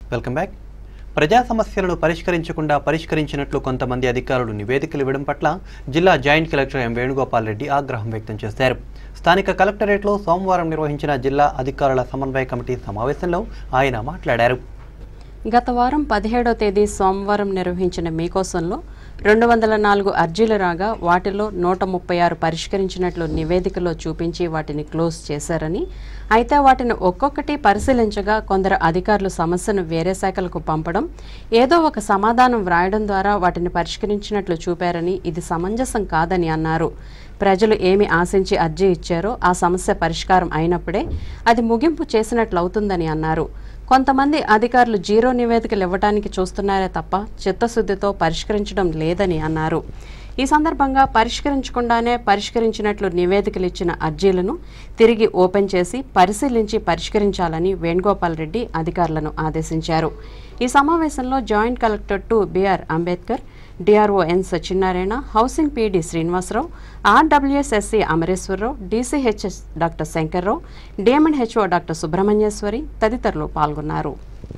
Welcome back. ప్రజా సమస్యలను పరిష్కరించినట్లు కొంతమంది అధికారులు నివేదికలు ఇవ్వడం పట్ల జిల్లా joint collector M Venugopal Reddy ఆగ్రహం వ్యక్తం చేశారు. స్థానిక కలెక్టరేట్లో సోమవారం నిర్వహించిన జిల్లా అధికారుల సమన్వయ కమిటీ సమావేశంలో ఆయన మాట్లాడారు. గత వారం 17వ తేదీ సోమవారం నిర్వహించిన మీకోసంలో 204 అర్జీలు రాగా వాటిలో 136 పరిష్కరించినట్లు నివేదికలో చూపించి వాటిని క్లోజ్ చేశారని, అయితే వాటిని ఒక్కొక్కటి పరిశీలించగా కొందరు అధికారులు సమస్యను వేరే శాఖలకు పంపడం, ఏదో ఒక సమాధానం వ్రాయడం ద్వారా వాటిని పరిష్కరించినట్లు చూపారని, ఇది సమంజసం కాదని అన్నారు. ప్రజలు ఏమి ఆశించి అర్జీ ఇచ్చారో ఆ సమస్య పరిష్కారం అయినప్పుడే అది ముగింపు చేసినట్లవుతుందని అన్నారు. కొంతమంది అధికారులు జీరో నివేదికలు ఇవ్వడానికి చూస్తున్నారే తప్ప చిత్తశుద్ధితో పరిష్కరించడం లేదని అన్నారు. ఈ సందర్భంగా పరిష్కరించకుండానే పరిష్కరించినట్లు నివేదికలు ఇచ్చిన అర్జీలను తిరిగి ఓపెన్ చేసి పరిశీలించి పరిష్కరించాలని వేణుగోపాల్ రెడ్డి అధికారులను ఆదేశించారు. ఈ సమావేశంలో joint collector 2 BR Ambedkar, DRO N Satyanarayana, housing PD Srinivasarao, RWSSC Amareswararao, DCHS doctor Shankarrao, DMNHO doctor Subrahmanyeswari తదితరులు పాల్గొన్నారు.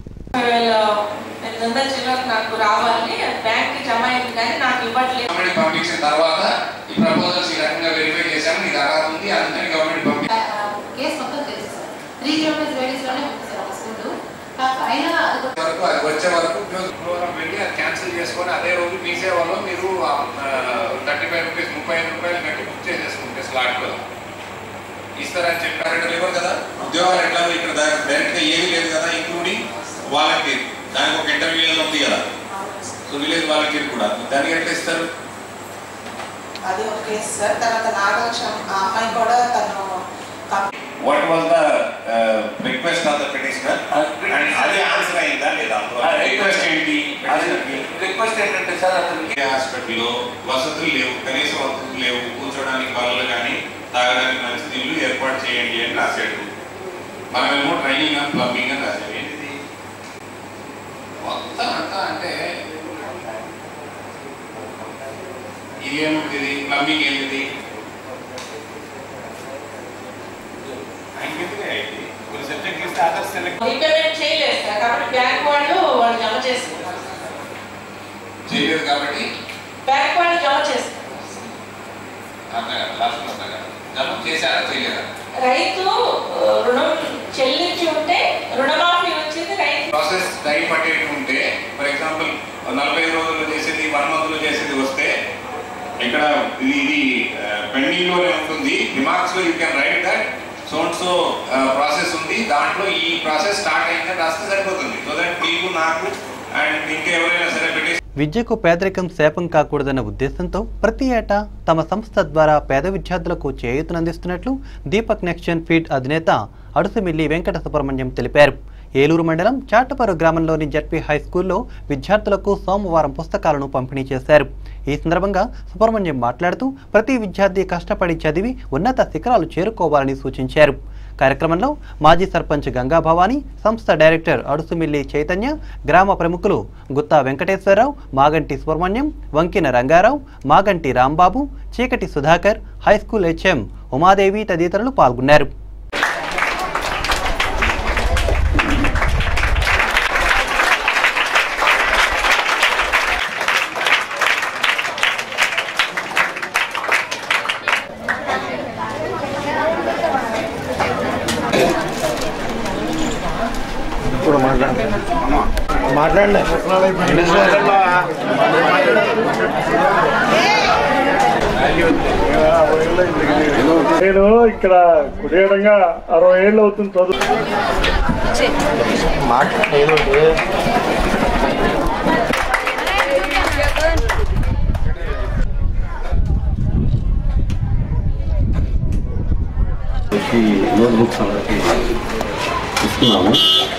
వచ్చే వరకు వెళ్ళి అది క్యాన్సిల్ చేసుకొని అదే రోజు మీ సేవలో మీరు 35 రూపీస్ 35 రూపాయలు కట్టి బుక్ చేసేసుకుంటే స్లాట్లో ఇస్తారని చెప్పారు. లేవు కదా ఉద్యోగాలు ఎట్లా ఇక్కడ డైరెక్ట్గా ఏమీ లేదు కదా, ఇంక్లూడింగ్ వాలంటీర్. దానికి ఒక ఇంటర్వ్యూ ఉంది కదా, సో విలేజ్ వాలంటీర్ కూడా దానికి ఎట్లా ఇస్తారు? అది ఒక కేసు సార్. తర్వాత నాగలక్ష్మి ఆ అమ్మాయి కూడా తను What was the request of the petitioner? And అది ఆన్సర్ అయిందా లేదా? రిక్వెస్ట్ ఏంటి? రిక్వెస్ట్ ఏంటంటే సార్ అతనికి హాస్పిటల్లో వసతులు లేవు, కనీస వసతులు లేవు, కూర్చోడానికి బల్లలు కానీ తాగడానికి మంచి నీళ్లు ఏర్పాటు చేయండి అని రాశాడు. మనమేమో ట్రైనింగ్ అండ్ ప్లంబింగ్ అని రాశాడు. ఏంటిది మొత్తం అంతా అంటే ఇది ఏమిటిది? ప్లంబింగ్ ఏంటిది? చేయలేదు కాబట్టి జమ చేశారా చేయలేదా? రైతు రుణం చెల్లించి ఉంటే రుణమాఫీ వచ్చింది. ప్రాసెస్ టైం పట్టేది ఉంటే, ఫర్ ఎగ్జాంపుల్ 45 రోజుల్లో చేసేది 1 monthలో చేసేది వస్తే ఇక్కడ ఇది పెండింగ్ లోనే ఉంటుంది. రిమార్క్స్ లో you can write that so and so process ఉంది, దాంట్లో ఈ ప్రాసెస్ స్టార్ట్ అయిందని రాస్తే సరిపోతుంది. సో దట్ మీకు నాకు అండ్ ఇంకెవరైనా సరే పెట్టి విద్యకు పేదరికం శాపం కాకూడదన్న ఉద్దేశంతో ప్రతి ఏటా తమ సంస్థ ద్వారా పేద విద్యార్థులకు చేయూతనందిస్తున్నట్లు దీపక్ నెక్షన్ ఫీడ్ అధినేత అడుసుమిల్లి వెంకట సుబ్రహ్మణ్యం తెలిపారు. ఏలూరు మండలం చాటపరు గ్రామంలోని జడ్పీ హై స్కూల్లో విద్యార్థులకు సోమవారం పుస్తకాలను పంపిణీ చేశారు. ఈ సందర్భంగా సుబ్రహ్మణ్యం మాట్లాడుతూ ప్రతి విద్యార్థి కష్టపడి చదివి ఉన్నత శిఖరాలు చేరుకోవాలని సూచించారు. కార్యక్రమంలో మాజీ సర్పంచ్ గంగా భవానీ, సంస్థ డైరెక్టర్ అడుసుమిల్లి చైతన్య, గ్రామ ప్రముఖులు గుత్తా వెంకటేశ్వరరావు, మాగంటి సుబ్రహ్మణ్యం, వంకిన రంగారావు, మాగంటి రాంబాబు, చీకటి సుధాకర్, హైస్కూల్ హెచ్ఎం ఉమాదేవి తదితరులు పాల్గొన్నారు. మాట్లాడండి. నేను ఇక్కడ కుదేడంగా 60 ఏళ్ళు అవుతుంది చదువు. నోట్బుక్స్ అందరికి ఇస్తున్నాము.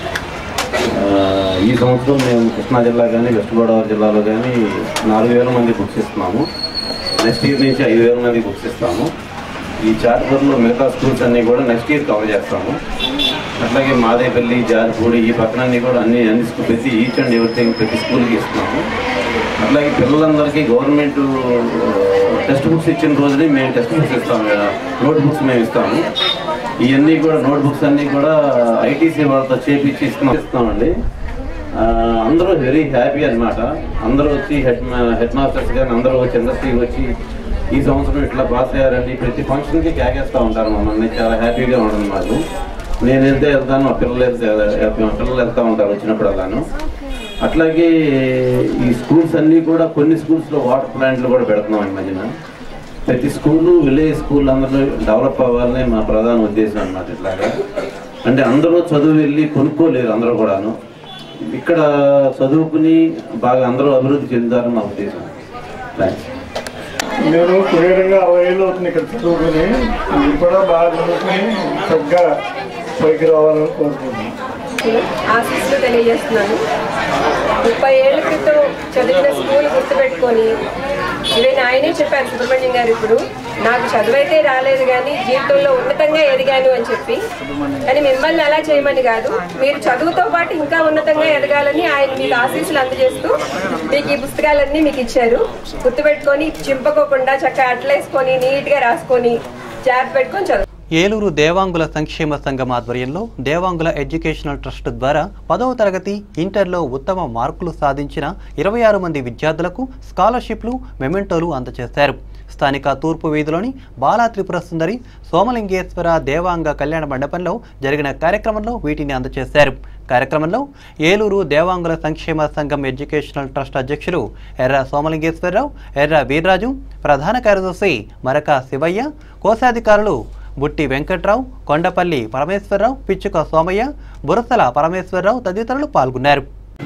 ఈ సంవత్సరం మేము కృష్ణా జిల్లా కానీ వెస్ట్ గోదావరి జిల్లాలో కానీ 4000 మంది బుక్స్ ఇస్తున్నాము. నెక్స్ట్ ఇయర్ నుంచి 5000 మంది బుక్స్ ఇస్తాము. ఈ చార్టర్లో మిగతా స్కూల్స్ అన్నీ కూడా నెక్స్ట్ ఇయర్ కవర్ చేస్తాము. అట్లాగే మాదేపల్లి, జార్పూడి ఈ పక్కనన్నీ కూడా అన్ని ప్రతి ఈచ్ అండ్ ఎవ్రీథింగ్ ప్రతి స్కూల్కి ఇస్తున్నాము. అట్లాగే పిల్లలందరికీ గవర్నమెంట్ టెక్స్ట్ బుక్స్ ఇచ్చిన రోజుని మేము టెక్స్ట్ బుక్స్ ఇస్తాము, నోట్ బుక్స్ మేము ఇస్తాము. ఇవన్నీ కూడా నోట్ బుక్స్ అన్నీ కూడా ఐటీసీ వాళ్ళతో చేపించి ఇస్తామండి. అందరూ వెరీ హ్యాపీ అనమాట. అందరూ వచ్చి హెడ్ మాస్టర్స్ కానీ అందరూ వచ్చి ఇండస్ట్రీకి వచ్చి ఈ సంవత్సరం ఇట్లా పాస్ అయ్యారండి ప్రతి ఫంక్షన్కి కేకేస్తూ ఉంటారు మమ్మల్ని. చాలా హ్యాపీగా ఉంటుంది మాకు. నేను వెళ్తాను, మా పిల్లలు వెళ్తూ ఉంటారు వచ్చినప్పుడు అలాను. అట్లాగే ఈ స్కూల్స్ అన్నీ కూడా కొన్ని స్కూల్స్లో వాటర్ ప్లాంట్లు కూడా పెడుతున్నాం ఈ మధ్యన. ప్రతి స్కూలు విలేజ్ స్కూల్ అందరూ డెవలప్ అవ్వాలని మా ప్రధాన ఉద్దేశం అన్నమాట. ఇట్లాగా అంటే అందరూ చదువు వెళ్ళి కొనుక్కోలేరు, అందరూ కూడాను ఇక్కడ చదువుకుని బాగా అందరూ అభివృద్ధి చెందుతారని మా ఉద్దేశం. థ్యాంక్స్. నేను కుడియడంగా 60 ఏళ్ళు అవుతుంది ఇక్కడ చదువుకుని. మీరు కూడా బాగా చదువుకుని చక్కగా పైకి రావాలని కోరుకుంటున్నాను. ఆశీస్సులు తెలియజేస్తున్నాను. 30 ఏళ్ల క్రితం చదివిన స్కూల్ గుర్తుపెట్టుకొని ఈవెన్ ఆయనే చెప్పారు సుబ్రహ్మణ్యం గారు, ఇప్పుడు నాకు చదువైతే రాలేదు కానీ జీవితంలో ఉన్నతంగా ఎదిగాను అని చెప్పి. కానీ మిమ్మల్ని అలా చేయమని కాదు, మీరు చదువుతో పాటు ఇంకా ఉన్నతంగా ఎదగాలని ఆయన మీకు ఆశీస్సులు అందజేస్తూ మీకు ఈ పుస్తకాలన్నీ మీకు ఇచ్చారు. గుర్తుపెట్టుకొని చింపకోకుండా చక్కగా అట్లేసుకొని నీట్గా రాసుకొని జాగ్రత్త పెట్టుకొని చదువు. ఏలూరు దేవాంగుల సంక్షేమ సంఘం ఆధ్వర్యంలో దేవాంగుల ఎడ్యుకేషనల్ ట్రస్ట్ ద్వారా 10వ తరగతి ఇంటర్లో ఉత్తమ మార్కులు సాధించిన 26 మంది విద్యార్థులకు స్కాలర్షిప్లు, మెమెంటోలు అందజేశారు. స్థానిక తూర్పు వీధిలోని బాలా త్రిపుర సుందరి సోమలింగేశ్వర దేవాంగ కళ్యాణ మండపంలో జరిగిన కార్యక్రమంలో వీటిని అందజేశారు. కార్యక్రమంలో ఏలూరు దేవాంగుల సంక్షేమ సంఘం ఎడ్యుకేషనల్ ట్రస్ట్ అధ్యక్షులు ఎర్ర సోమలింగేశ్వరరావు, ఎర్ర వీర్రాజు, ప్రధాన కార్యదర్శి మరక శివయ్య, కోశాధికారులు బుట్టి వెంకట్రావు, కొండపల్లి పరమేశ్వరరావు, పిచ్చుక సోమయ్య, బురసల పరమేశ్వరరావు తదితరులు పాల్గొన్నారు.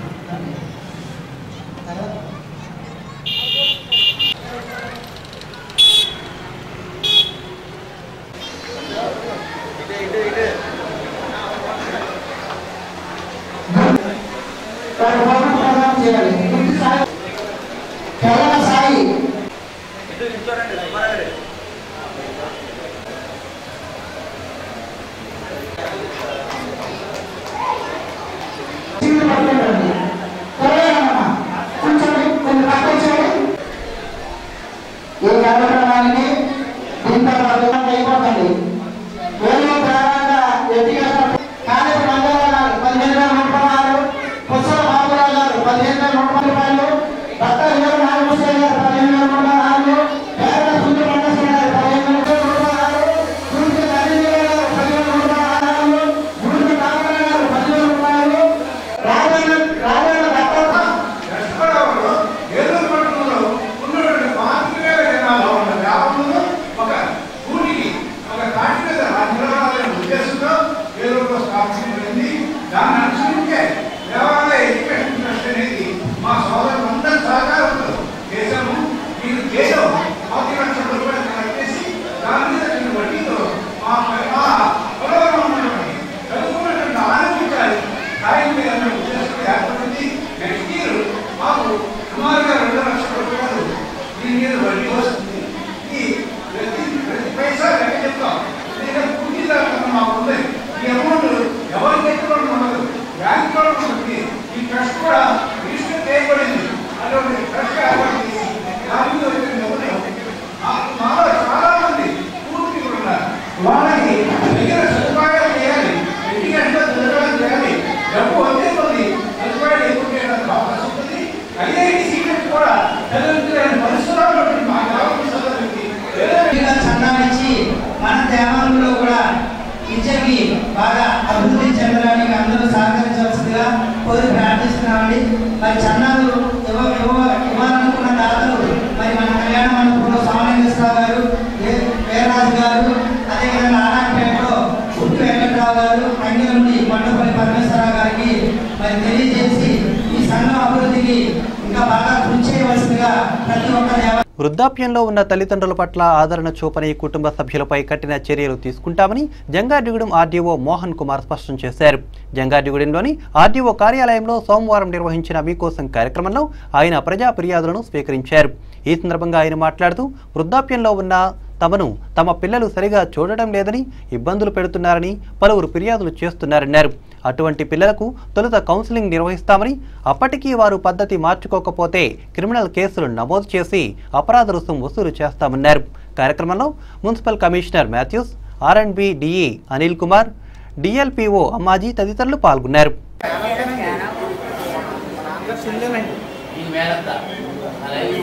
బాగా అభివృద్ధి చెందడానికి అందరూ సహకరించవలసిందిగా కోరి ప్రార్థిస్తున్నామండి. మరి చన్నాలు ఇవ్వాలనుకున్న దాతలు మరి మన కళ్యాణ మండపంలో సోమలింగేశ్వరరావు గారు, వీరరాజు గారు, అదేవిధంగా ఆనాపేటలో పుట్టి వెంకట్రావు గారు, అంగిల నుండి కొండపల్లి పరమేశ్వరరావు గారికి మరి తెలియజేసి ఈ సంఘం అభివృద్ధికి ఇంకా బాగా కృషి చేయవలసిందిగా ప్రతి ఒక్క వృద్ధాప్యంలో ఉన్న తల్లిదండ్రుల పట్ల ఆదరణ చూపని కుటుంబ సభ్యులపై కఠిన చర్యలు తీసుకుంటామని జంగారెడ్డిగూడెం ఆర్డీఓ మోహన్ కుమార్ స్పష్టం చేశారు. జంగారెడ్డిగూడెంలోని ఆర్డీఓ కార్యాలయంలో సోమవారం నిర్వహించిన మీకోసం కార్యక్రమంలో ఆయన ప్రజా ఫిర్యాదులను స్వీకరించారు. ఈ సందర్భంగా ఆయన మాట్లాడుతూ వృద్ధాప్యంలో ఉన్న తమను తమ పిల్లలు సరిగా చూడడం లేదని, ఇబ్బందులు పెడుతున్నారని పలువురు ఫిర్యాదులు చేస్తున్నారన్నారు. అటువంటి పిల్లలకు తొలుత కౌన్సిలింగ్ నిర్వహిస్తామని, అప్పటికీ వారు పద్ధతి మార్చుకోకపోతే క్రిమినల్ కేసులు నమోదు చేసి అపరాధ రుసుం వసూలు చేస్తామన్నారు. కార్యక్రమంలో municipal commissioner Mathews, R&B DE Anil Kumar, DLPO Ammaji తదితరులు పాల్గొన్నారు. ఈ మేలంతా అలాగే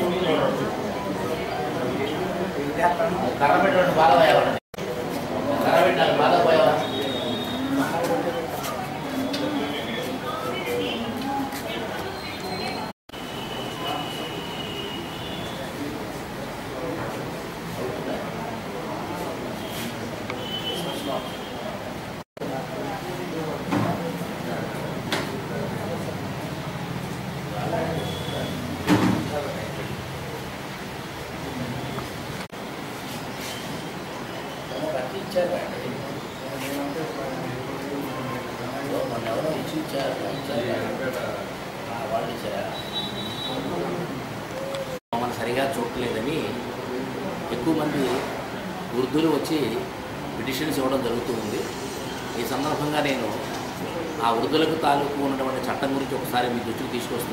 కర్ర పెట్టడం బాగా పోయేవాడు కర్ర పెట్టాలి బాగా పోయేవాడు మనం సరిగా చూడలేదని ఎక్కువ మంది వృద్ధులు వచ్చి పిటిషన్స్ ఇవ్వడం జరుగుతూ ఉంది. ఈ సందర్భంగా నేను ఆ వృద్ధులకు తాలూకు ఉన్నటువంటి చట్టం గురించి ఒకసారి మీ దృష్టికి తీసుకొస్తూ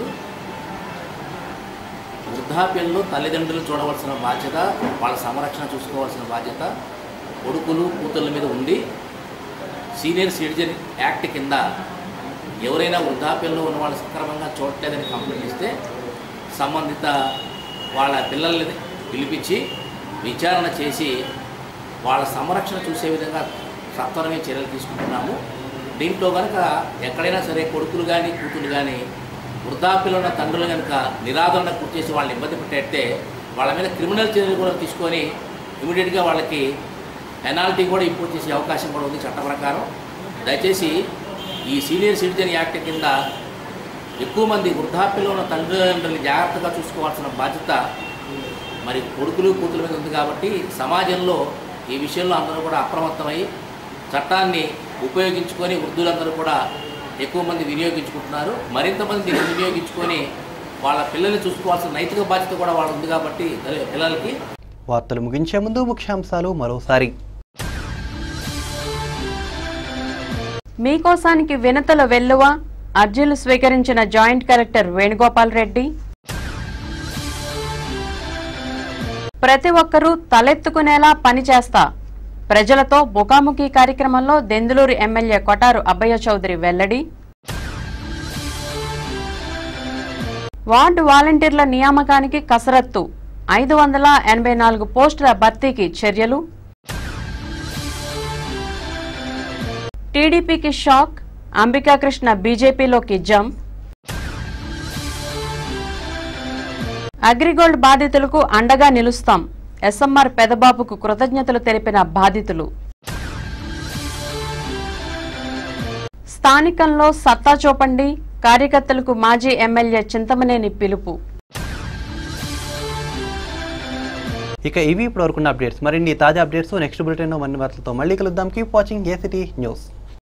వృద్ధాప్యంలో తల్లిదండ్రులు చూడవలసిన బాధ్యత, వాళ్ళ సంరక్షణ చూసుకోవాల్సిన బాధ్యత కొడుకులు కూతుళ్ళ మీద ఉండి సీనియర్ సిటిజన్ యాక్ట్ కింద ఎవరైనా వృద్ధాప్యంలో ఉన్న వాళ్ళు సక్రమంగా చూడలేదని కంప్లైంట్ ఇస్తే సంబంధిత వాళ్ళ పిల్లల్ని పిలిపించి విచారణ చేసి వాళ్ళ సంరక్షణ చూసే విధంగా సత్వరమే చర్యలు తీసుకుంటున్నాము. దీంట్లో కనుక ఎక్కడైనా సరే కొడుకులు కానీ కూతురు కానీ వృద్ధాప్యంలో ఉన్న తండ్రులు కనుక నిరాదరణ గురి చేసి వాళ్ళని ఇబ్బంది పెట్టేస్తే వాళ్ళ మీద క్రిమినల్ చర్యలు కూడా తీసుకొని ఇమీడియట్గా వాళ్ళకి పెనాల్టీ కూడా ఇంపోజ్ చేసే అవకాశం కూడా ఉంది చట్ట ప్రకారం. దయచేసి ఈ సీనియర్ సిటిజన్ యాక్ట్ కింద ఎక్కువ మంది వృద్ధాప్యంలో ఉన్న తల్లిదండ్రులని జాగ్రత్తగా చూసుకోవాల్సిన బాధ్యత మరి కొడుకులు కూతుల మీద ఉంది. కాబట్టి సమాజంలో ఈ విషయంలో అందరూ కూడా అప్రమత్తమై చట్టాన్ని ఉపయోగించుకొని వృద్ధులందరూ కూడా ఎక్కువ మంది వినియోగించుకుంటున్నారు. మరింత మంది దీన్ని వినియోగించుకొని వాళ్ళ పిల్లల్ని చూసుకోవాల్సిన నైతిక బాధ్యత కూడా వాళ్ళు ఉంది. కాబట్టి పిల్లలకి వార్తలు ముగించే ముందు ముఖ్యాంశాలు మరోసారి. మీకోసానికి వినతుల వెల్లువ అర్జీలు స్వీకరించిన జాయింట్ కలెక్టర్ వేణుగోపాల్ రెడ్డి. ప్రతి ఒక్కరూ తలెత్తుకునేలా పనిచేస్తా ప్రజలతో ముఖాముఖి కార్యక్రమంలో దెందులూరు ఎమ్మెల్యే కొటారు అబ్బయ్య చౌదరి వెల్లడి. వార్డు వాలంటీర్ల నియామకానికి కసరత్తు 584 పోస్టుల భర్తీకి చర్యలు. టీడీపీకి షాక్, అంబికాకృష్ణ బీజేపీలోకి జంప్. అగ్రిగోల్డ్ బాధితులకు అండగా నిలుస్తాం, ఎస్ఎంఆర్ పెదబాబుకు కృతజ్ఞతలు తెలిపిన బాధితులు. స్థానికంలో సత్తా చూపండి, కార్యకర్తలకు మాజీ ఎమ్మెల్యే చింతమనేని పిలుపు. ఇక ఇవి ఇప్పటివరకున్న అప్డేట్స్. మరిన్ని తాజా అప్డేట్స్ నెక్స్ట్ బులెటిన్లో మరిన్ని వార్తలతో మళ్ళీ కలుద్దాం. Keep watching ACT news.